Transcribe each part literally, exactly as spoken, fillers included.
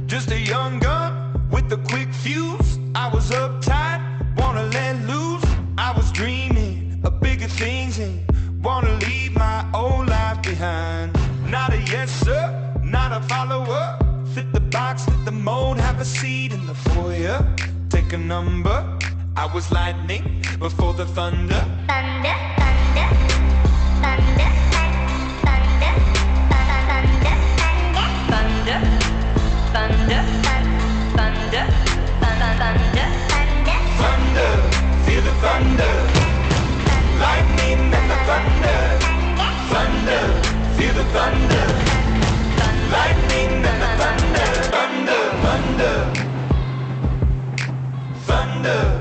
Just a young gun with a quick fuse. I was uptight, wanna let loose. I was dreaming of bigger things and wanna leave my old life behind. Not a yes sir, not a follower. Fit the box, fit the mold, have a seat in the foyer. Take a number. I was lightning before the thunder. Thunder, thunder, thunder, thunder, thunder, thunder, thunder, thunder, thunder, thunder, feel the thunder, lightning and the thunder, thunder, feel the thunder, lightning and the thunder, thunder, thunder, thunder.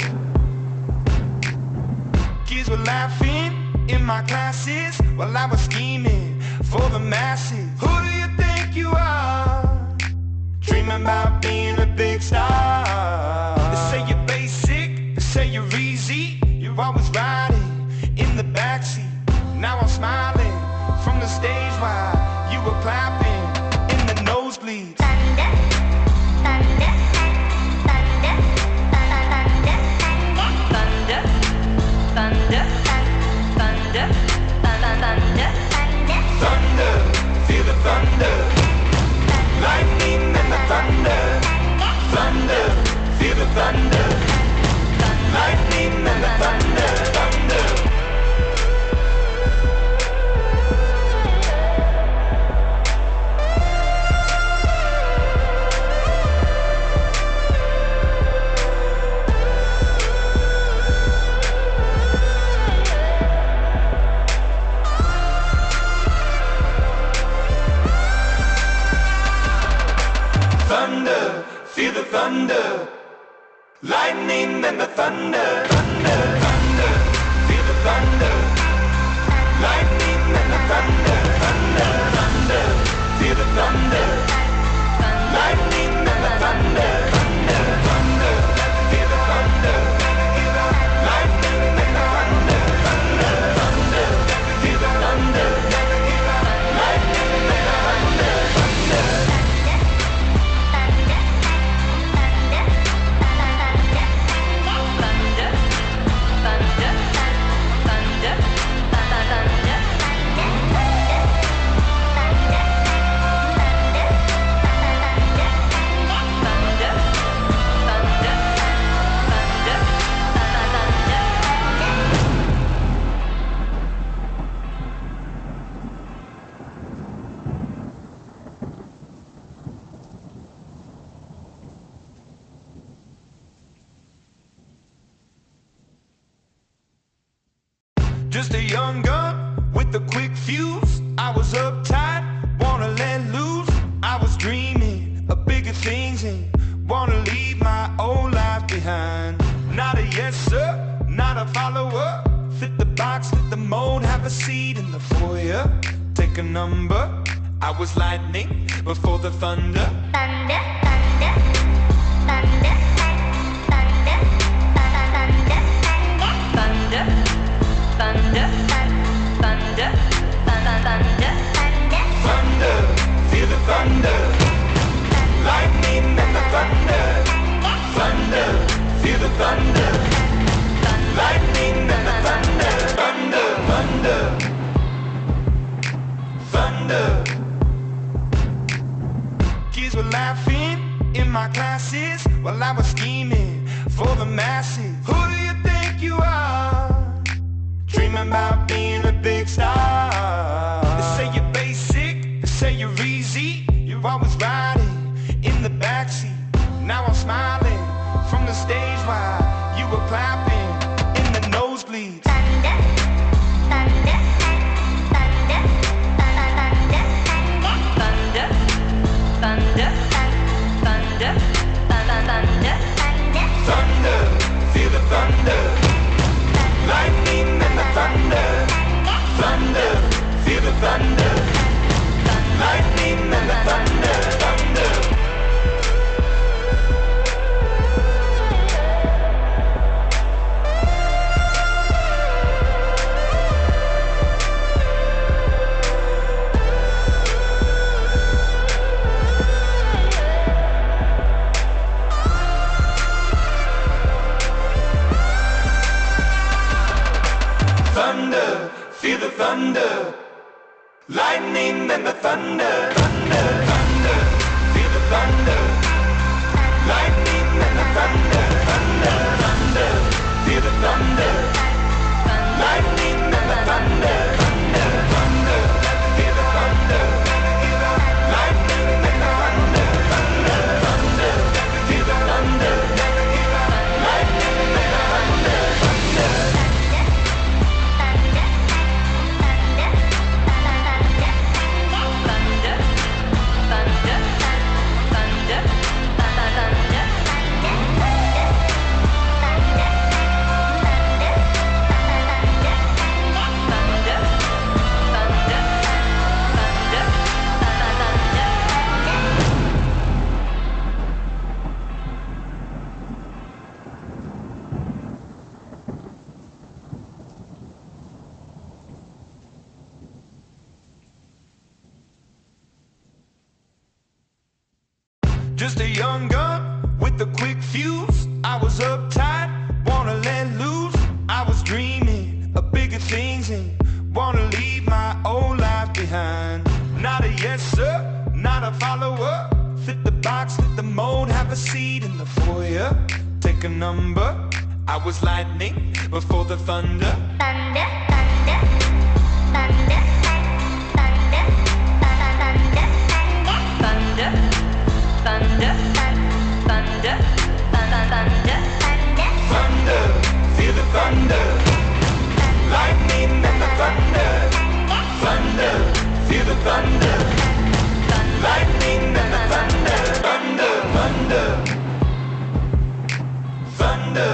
Kids were laughing in my classes while I was scheming for the masses. Who do you think you are? Dreaming about being a big star. They say you're basic, they say you're easy. You're always riding in the backseat. Now I'm smiling from the stage while you were clapping in the nosebleeds. thunder, thunder, thunder, thunder, thunder, thunder, thunder, thunder, Thunder, feel the thunder, lightning and the thunder, thunder, feel the thunder, lightning and the thunder, thunder. Thunder, feel the thunder, lightning and the thunder, thunder, thunder, feel the thunder, lightning and the thunder, thunder, thunder, feel the thunder, lightning and the thunder, thunder, thunder, feel the thunder, lightning and the thunder, thunder, thunder, feel the thunder, lightning and the thunder, thunder. Just a young gun with a quick fuse. I was uptight, wanna let loose. I was dreaming of bigger things and wanna leave my old life behind. Not a yes sir, not a follower. Fit the box, fit the mold, have a seat in the foyer. Take a number. I was lightning before the thunder. thunder, thunder, thunder, thunder, thunder, thunder, thunder, thunder, thunder, Thunder, feel the thunder, lightning and the thunder, thunder, feel the thunder, lightning and the thunder, thunder, thunder, thunder. Kids were laughing in my classes while I was scheming for the masses. Who do you think you are? Dreaming about being a big star. They say you're basic, they say you're easy. You're always riding in the backseat. Now I'm smiling from the stage while you were clapping in the nosebleeds. thunder, thunder, thunder, thunder, thunder, thunder, thunder, thunder, Thunder, feel the thunder, lightning and the thunder, thunder, feel the thunder, lightning and the thunder, thunder. thunder, lightning and the thunder, thunder, thunder, feel the thunder, lightning and the thunder, thunder, thunder, feel the thunder, lightning and the thunder, thunder, thunder, feel the thunder, lightning and the thunder, thunder, thunder, feel the thunder, lightning and the thunder, thunder. Just a young gun with a quick fuse. I was uptight, wanna let loose. I was dreaming of bigger things and wanna leave my old life behind. Not a yes sir, not a follower. Fit the box, fit the mold, have a seat in the foyer. Take a number. I was lightning before the thunder. Thunder, thunder, thunder, thunder, thunder, thunder, thunder, thunder, thunder, thunder, Thunder, feel the thunder, lightning and the thunder, thunder, feel the thunder, lightning and the thunder, thunder, thunder, thunder.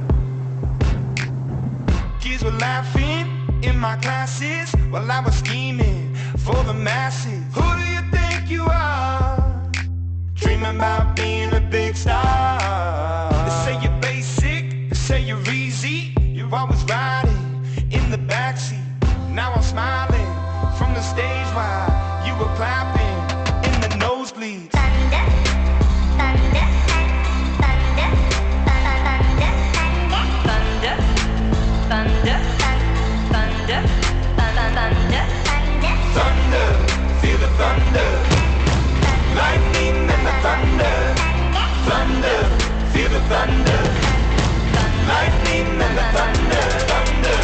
Kids were laughing in my classes while I was scheming for the masses. Who do you think you are? Dreaming about being a big star. They say you're basic, they say you're easy. You're always riding in the backseat. Now I'm smiling from the stage while you were clapping in the nosebleeds. thunder, thunder, thunder, thunder, thunder, thunder, thunder, thunder, Thunder, feel the thunder, lightning and the thunder, thunder, feel the thunder, lightning and the thunder, thunder.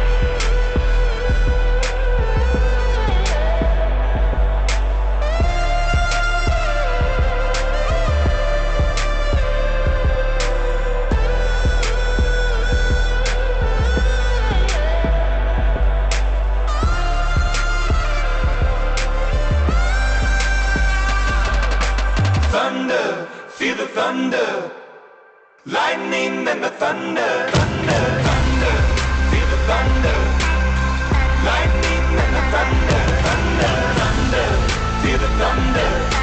Thunder, feel the thunder, lightning and the thunder, thunder, thunder, feel the thunder, lightning and the thunder, thunder, thunder, feel the thunder.